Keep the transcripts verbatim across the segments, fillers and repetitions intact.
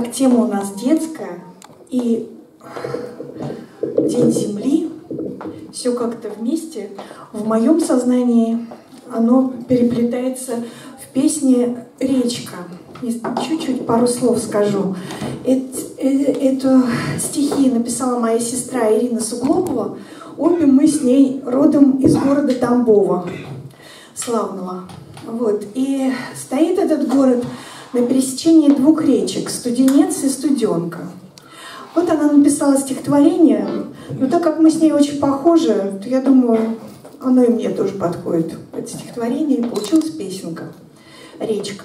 как тема у нас детская, и День Земли, все как-то вместе, в моем сознании оно переплетается в песне «Речка». Чуть-чуть пару слов скажу. Это, это стихи написала моя сестра Ирина Суглобова. Обе мы с ней родом из города Тамбова, славного. Вот. И стоит этот город на пересечении двух речек, Студенец и Студенка. Вот она написала стихотворение, но так как мы с ней очень похожи, то я думаю, оно и мне тоже подходит, это стихотворение, и получилась песенка «Речка».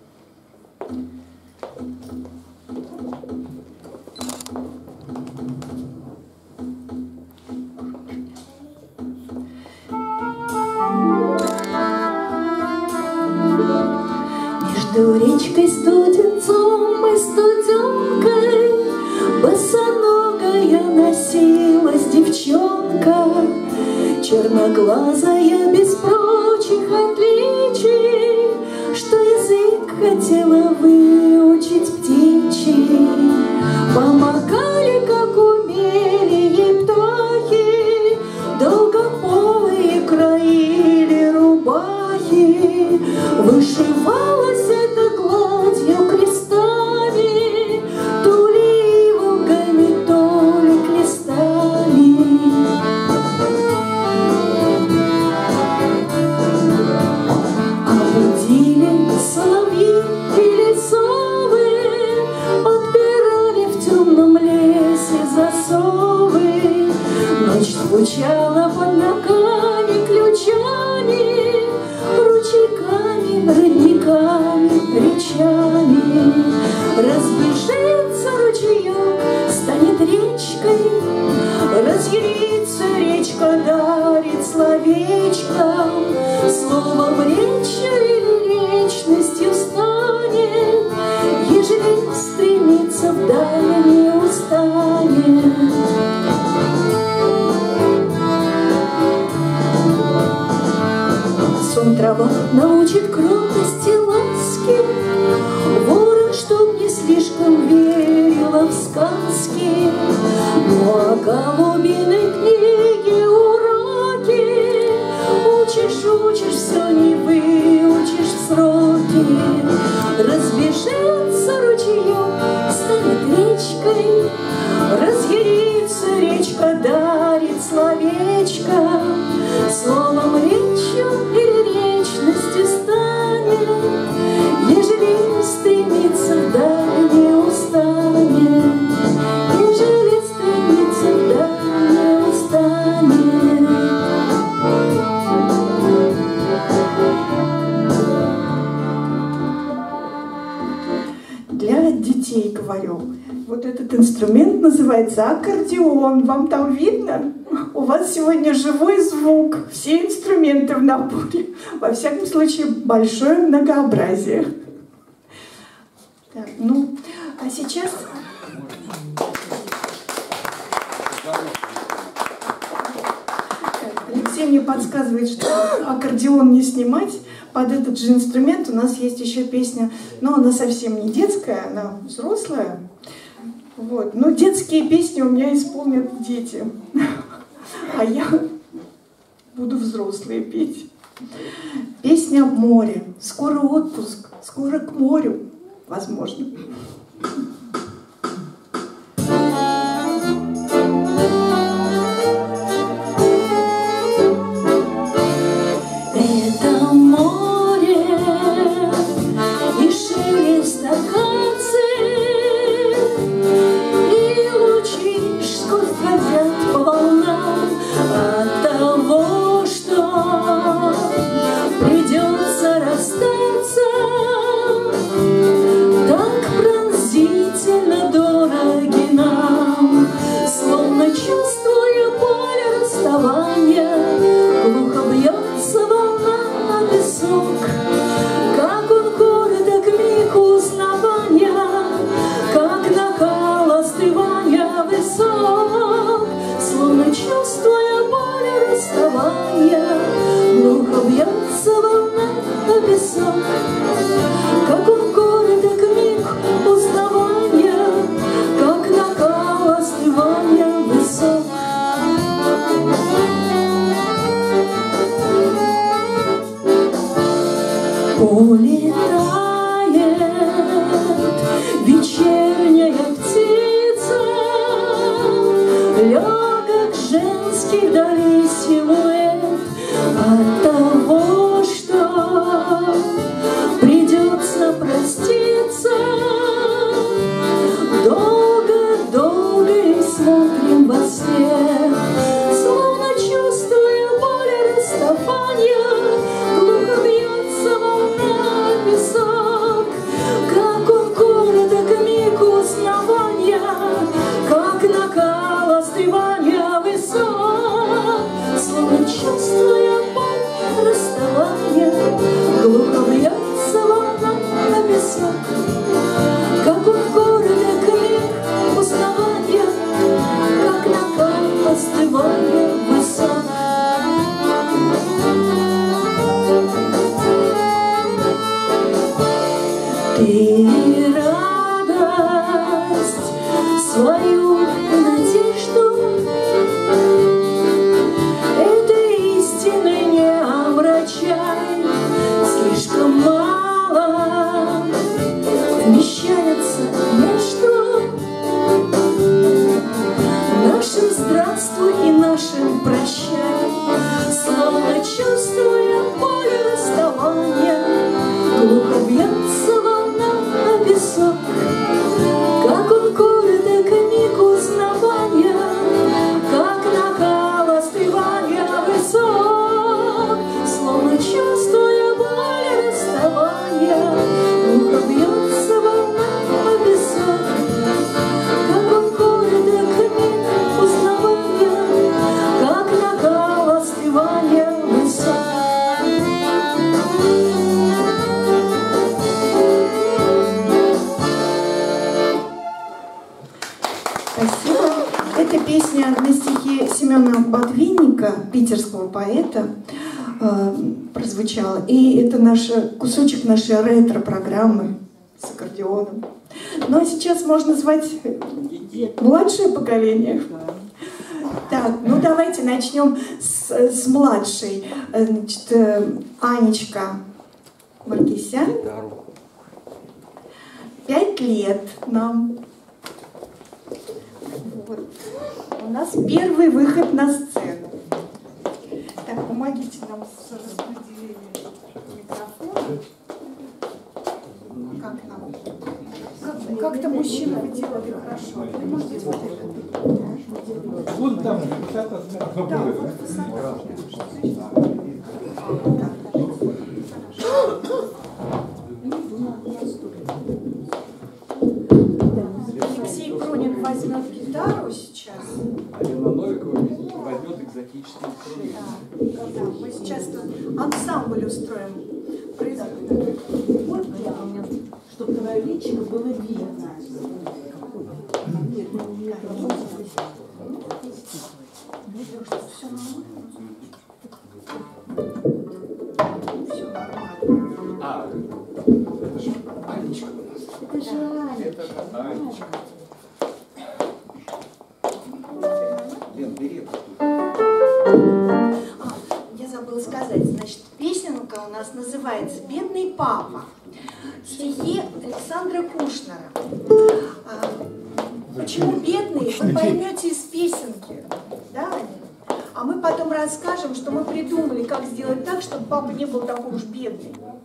Между речкой, студенцом и студенкой босоногая носилась девчонка, черноглазая, без прочих отличий, что язык хотела выучить птичий. Помогали, как умели, ей птахи, долгополые краили рубахи, вышивалась эта гладью крестами, то ли иволгами, то ли крестами. А будили соловьи или совы, подбирали в темном лесе засовы. Ночь звучала под ногами ключами, ручейками, родниками, речами. Разбежится ручеек, станет речкой, разъярится речка, дарит словечком, словом речью или речностью станет, ежели стремится вдаль, не устанет. Сон трава научит кротости ласки, ворон, чтоб не слишком верила в сказки. Ну а голубиной книги уроки учишь, учишь, все не выучишь в сроки. Разбежится ручеек, станет речкой, разъярится речка, дарит словечко, словом речью или речностью станет, ежели стремится вдаль, не устанет, ежели стремится вдаль, не устанет. Для детей говорю. Вот этот инструмент называется аккордеон. Вам там видно? У вас сегодня живой звук, все инструменты в наборе. Во всяком случае, большое многообразие. Так, ну, а сейчас... Алексей мне подсказывает, что аккордеон не снимать. Под этот же инструмент у нас есть еще песня, но она совсем не детская, она взрослая. Вот. Но детские песни у меня исполнят дети, а я буду взрослые петь. Песня «Море». Скоро отпуск, скоро к морю, возможно. Это море и шелест акаций, и лучи сквозь скользят по волнам от того, что придется расстаться. Так пронзительно дороги нам, словно чувствуя боль расставания, глухо бьется волна на песок. Как он короток миг узнавания, как накал остывания высок, словно чувствуя боль расставания, глухо бьется волна на песок. Как он короток миг узнавания, Спасибо. Эта песня на стихи Семена Ботвинника, питерского поэта, э, прозвучала. И это наш, кусочек нашей ретро-программы с аккордеоном. Ну а сейчас можно звать младшее поколение. Так, ну давайте начнем с, с младшей. Значит, Анечка Маркисян. Пять лет нам. Вот. У нас первый выход на сцену. Так, помогите нам с распределением микрофона. Как нам? Как, как-то мужчины вы делали хорошо. Вы можете вот это? Вон там, пятьдесят. Да, вот высота. Алексей Пронин возьмет гитару сейчас. Алена Новикова возьмет экзотический инструмент. Да, да, мы сейчас тут ансамбль устроим. Вот я у меня, чтобы твое личико было видно. А, это же Анечка у нас. Это же Аня. Это Анечка. Лен, бери эту штуку. А, я забыла сказать, значит, песенка у нас называется «Бедный папа». Стихи Александра Кушнера. А, почему бедный, вы поймете из песенки. Да, Аня? А мы потом расскажем, что мы придумали, как сделать так, чтобы папа не был такой уж бедный.